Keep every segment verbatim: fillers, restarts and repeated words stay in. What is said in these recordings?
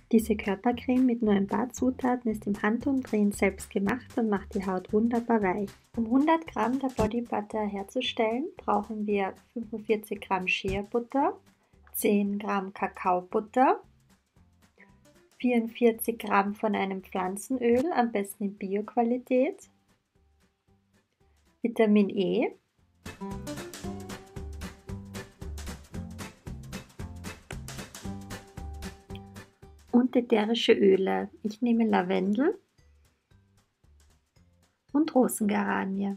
Diese Körpercreme mit nur ein paar Zutaten ist im Handumdrehen selbst gemacht und macht die Haut wunderbar weich. Um hundert Gramm der Body Butter herzustellen, brauchen wir fünfundvierzig Gramm Shea Butter, zehn Gramm Kakaobutter, vierundvierzig Gramm von einem Pflanzenöl, am besten in Bio-Qualität, Vitamin E, und ätherische Öle. Ich nehme Lavendel und Rosengeranie.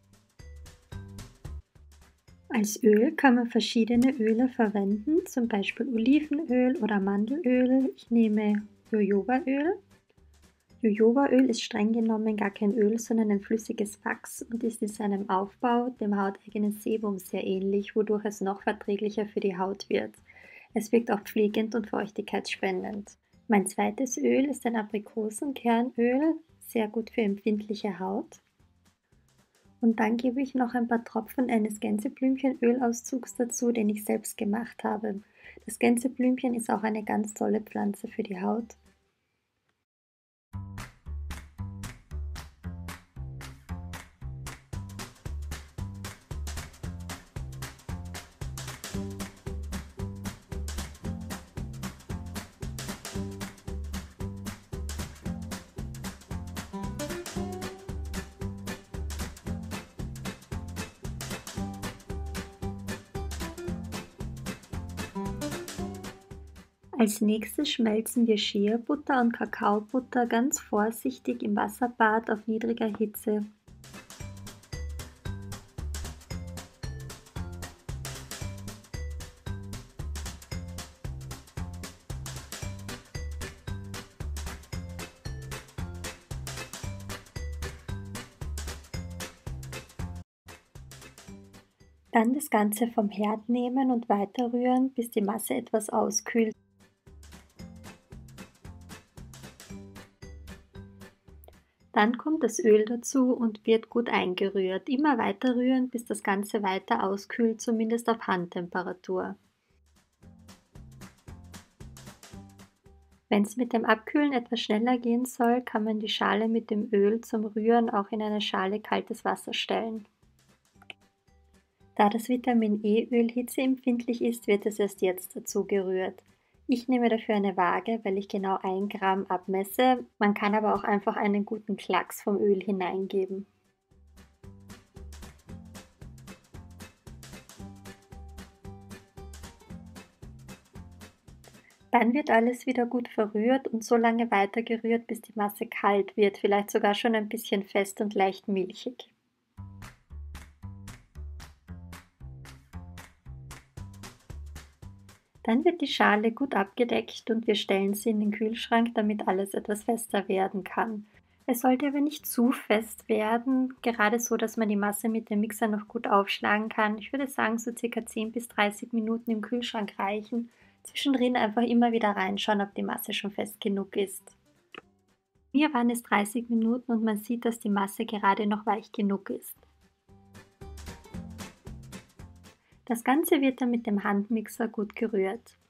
Als Öl kann man verschiedene Öle verwenden, zum Beispiel Olivenöl oder Mandelöl. Ich nehme Jojobaöl. Jojobaöl ist streng genommen gar kein Öl, sondern ein flüssiges Wachs und ist in seinem Aufbau dem hauteigenen Sebum sehr ähnlich, wodurch es noch verträglicher für die Haut wird. Es wirkt auch pflegend und feuchtigkeitsspendend. Mein zweites Öl ist ein Aprikosenkernöl, sehr gut für empfindliche Haut. Und dann gebe ich noch ein paar Tropfen eines Gänseblümchenölauszugs dazu, den ich selbst gemacht habe. Das Gänseblümchen ist auch eine ganz tolle Pflanze für die Haut. Als nächstes schmelzen wir Shea-Butter und Kakaobutter ganz vorsichtig im Wasserbad auf niedriger Hitze. Dann das Ganze vom Herd nehmen und weiterrühren, bis die Masse etwas auskühlt. Dann kommt das Öl dazu und wird gut eingerührt. Immer weiter rühren, bis das Ganze weiter auskühlt, zumindest auf Handtemperatur. Wenn es mit dem Abkühlen etwas schneller gehen soll, kann man die Schale mit dem Öl zum Rühren auch in eine Schale kaltes Wasser stellen. Da das Vitamin E-Öl hitzeempfindlich ist, wird es erst jetzt dazu gerührt. Ich nehme dafür eine Waage, weil ich genau ein Gramm abmesse. Man kann aber auch einfach einen guten Klacks vom Öl hineingeben. Dann wird alles wieder gut verrührt und so lange weiter gerührt, bis die Masse kalt wird, vielleicht sogar schon ein bisschen fest und leicht milchig. Dann wird die Schale gut abgedeckt und wir stellen sie in den Kühlschrank, damit alles etwas fester werden kann. Es sollte aber nicht zu fest werden, gerade so, dass man die Masse mit dem Mixer noch gut aufschlagen kann. Ich würde sagen, so circa zehn bis dreißig Minuten im Kühlschrank reichen. Zwischendrin einfach immer wieder reinschauen, ob die Masse schon fest genug ist. Mir waren es dreißig Minuten und man sieht, dass die Masse gerade noch weich genug ist. Das Ganze wird dann mit dem Handmixer gut gerührt.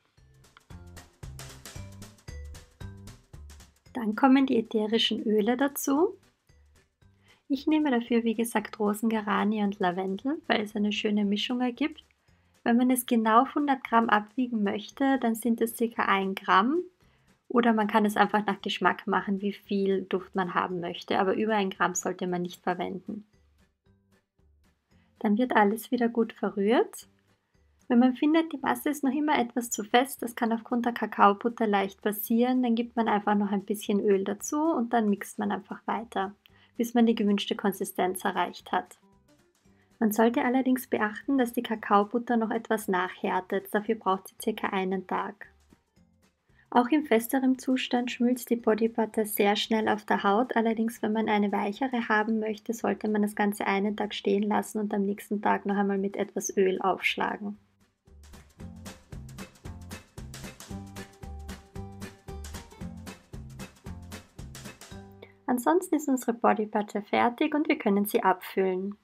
Dann kommen die ätherischen Öle dazu. Ich nehme dafür wie gesagt Rosengeranie und Lavendel, weil es eine schöne Mischung ergibt. Wenn man es genau auf hundert Gramm abwiegen möchte, dann sind es ca. ein Gramm. Oder man kann es einfach nach Geschmack machen, wie viel Duft man haben möchte, aber über ein Gramm sollte man nicht verwenden. Dann wird alles wieder gut verrührt. Wenn man findet, die Masse ist noch immer etwas zu fest, das kann aufgrund der Kakaobutter leicht passieren, dann gibt man einfach noch ein bisschen Öl dazu und dann mixt man einfach weiter, bis man die gewünschte Konsistenz erreicht hat. Man sollte allerdings beachten, dass die Kakaobutter noch etwas nachhärtet, dafür braucht sie ca. einen Tag. Auch im festeren Zustand schmilzt die Body Butter sehr schnell auf der Haut, allerdings wenn man eine weichere haben möchte, sollte man das Ganze einen Tag stehen lassen und am nächsten Tag noch einmal mit etwas Öl aufschlagen. Ansonsten ist unsere Body Butter fertig und wir können sie abfüllen.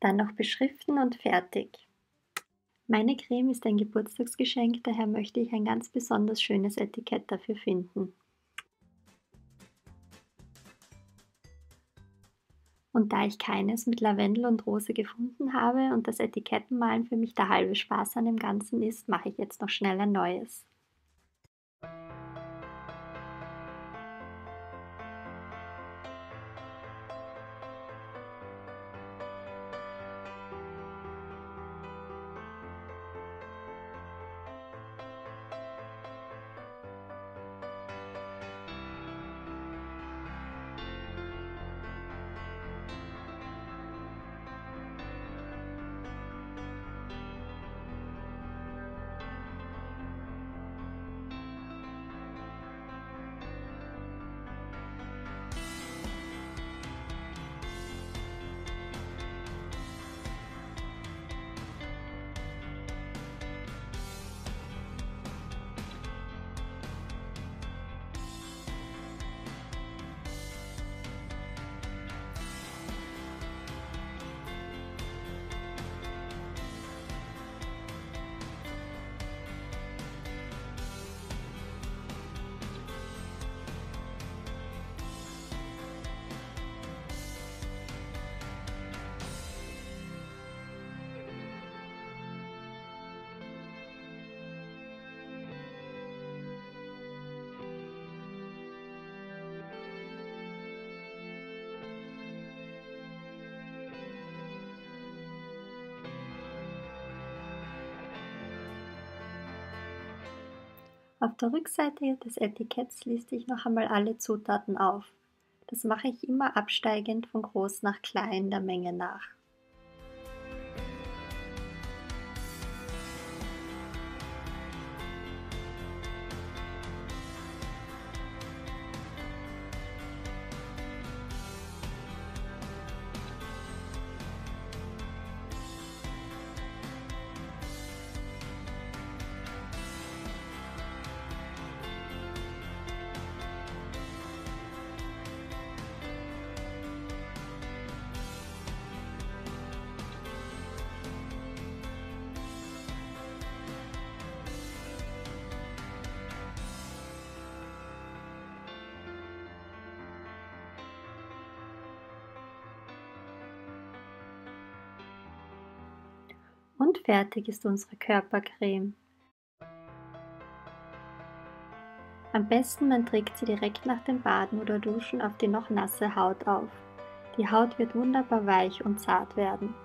Dann noch beschriften und fertig. Meine Creme ist ein Geburtstagsgeschenk, daher möchte ich ein ganz besonders schönes Etikett dafür finden. Und da ich keines mit Lavendel und Rose gefunden habe und das Etikettenmalen für mich der halbe Spaß an dem Ganzen ist, mache ich jetzt noch schnell ein neues. Auf der Rückseite des Etiketts liste ich noch einmal alle Zutaten auf. Das mache ich immer absteigend von groß nach klein der Menge nach. Und fertig ist unsere Körpercreme. Am besten man trägt sie direkt nach dem Baden oder Duschen auf die noch nasse Haut auf. Die Haut wird wunderbar weich und zart werden.